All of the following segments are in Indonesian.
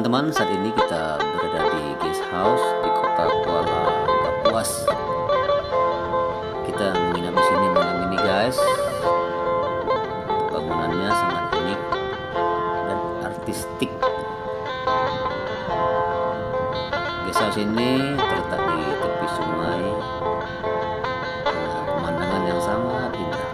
teman-teman, saat ini kita berada di guest house di kota Kuala Kapuas. Kita menginap di sini malam ini, guys. Bangunannya sangat unik dan artistik. Guest house ini terletak di tepi sungai dengan pemandangan yang sangat indah.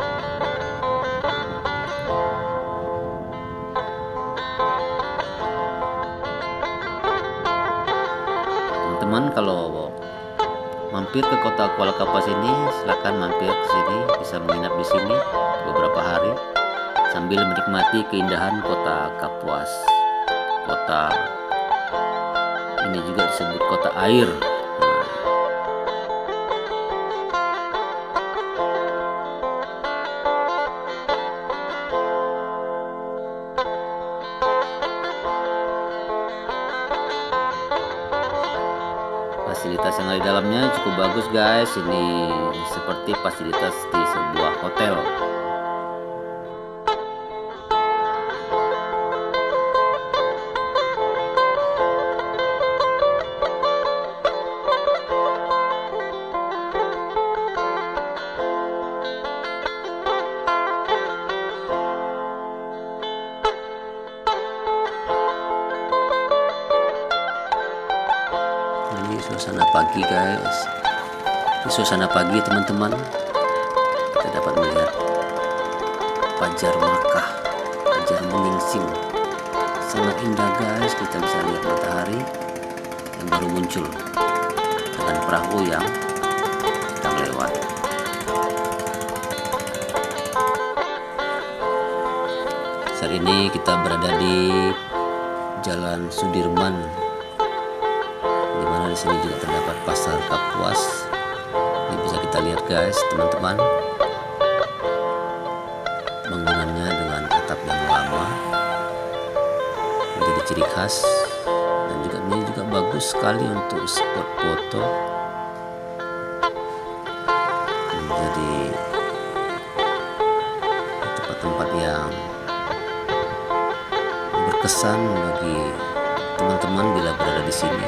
Teman, kalau mampir ke kota Kuala Kapuas ini, silakan mampir ke sini, bisa menginap di sini beberapa hari sambil menikmati keindahan kota Kapuas. Kota ini juga disebut kota air. Fasilitas yang ada di dalamnya cukup bagus, guys. Ini seperti fasilitas di sebuah hotel. Ini suasana pagi, guys. Ini suasana pagi, teman-teman. Kita dapat melihat fajar Makkah, fajar menyingsing. Sangat indah, guys. Kita bisa lihat matahari yang baru muncul dengan perahu yang sedang lewat. Saat ini kita berada di Jalan Sudirman, di mana di sini juga terdapat pasar Kapuas. Ini bisa kita lihat, guys, teman-teman. Bangunannya dengan atap yang lama menjadi ciri khas, dan juga ini juga bagus sekali untuk spot foto. Menjadi tempat-tempat yang berkesan bagi teman-teman bila berada di sini.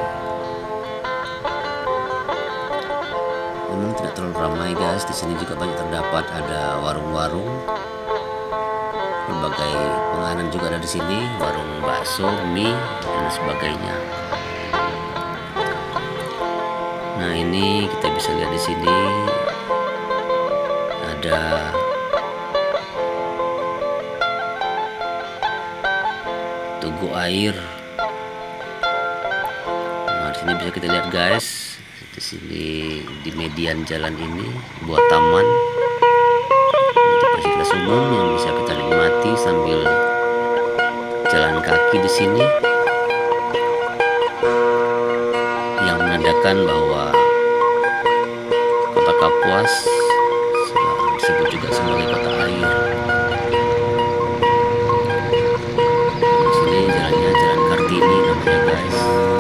Memang tidak terlalu ramai, guys. Di sini juga banyak terdapat ada warung-warung, berbagai penganan juga ada di sini, warung bakso, mie dan sebagainya. Nah, ini kita bisa lihat di sini ada tugu air. Nah, di sini bisa kita lihat, guys. Di sini di median jalan ini buat taman. Itu fasilitas umum yang bisa kita nikmati sambil jalan kaki di sini, yang menandakan bahwa kota Kapuas disebut juga sebagai kota air. Di sini jalannya Jalan Kartini namanya, guys.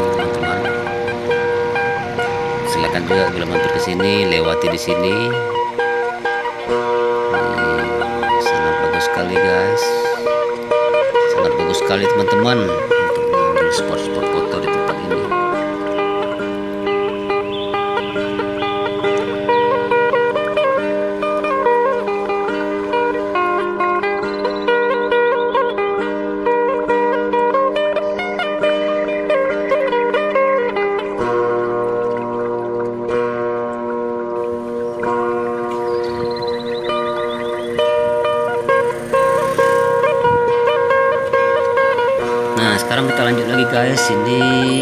Silakan juga bila mampir ke sini, lewati di sini. Sangat bagus sekali, guys. Sangat bagus sekali, teman-teman, untuk mengambil spot-spot foto di tempat ini. Nah, sekarang kita lanjut lagi, guys. Ini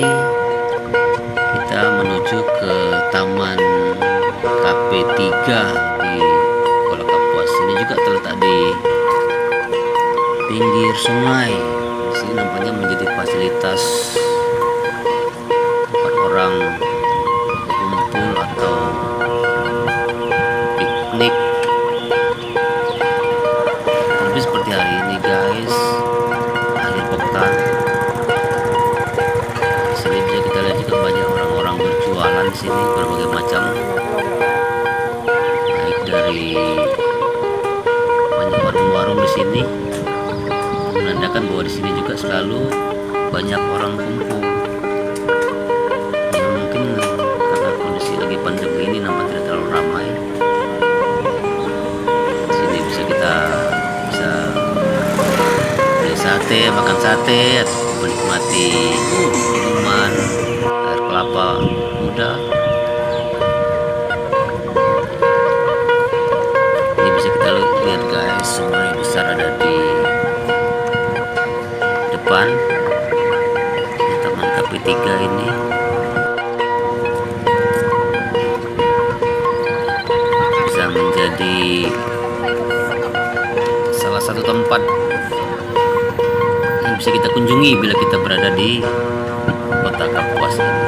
kita menuju ke Taman KP3 di Kuala Kapuas. Ini juga terletak di pinggir sungai. Di sini nampaknya menjadi fasilitas tempat orang berkumpul atau piknik. Tapi seperti hari ini, guys, akhir pekan. Di sini bisa kita lihat juga banyak orang-orang berjualan di sini, berbagai macam, baik dari banyak warung-warung di sini, menandakan bahwa di sini juga selalu banyak orang kumpul. Ya mungkin karena kondisi lagi pandemi ini nampak tidak terlalu ramai. Sini kita bisa beli sate, makan sate, atau menikmati minuman air kelapa muda. Ini bisa kita lihat guys, sungai besar ada di depan di Taman KP3 ini. Bisa menjadi salah satu tempat yang bisa kita kunjungi bila kita berada di kota Kapuas ini.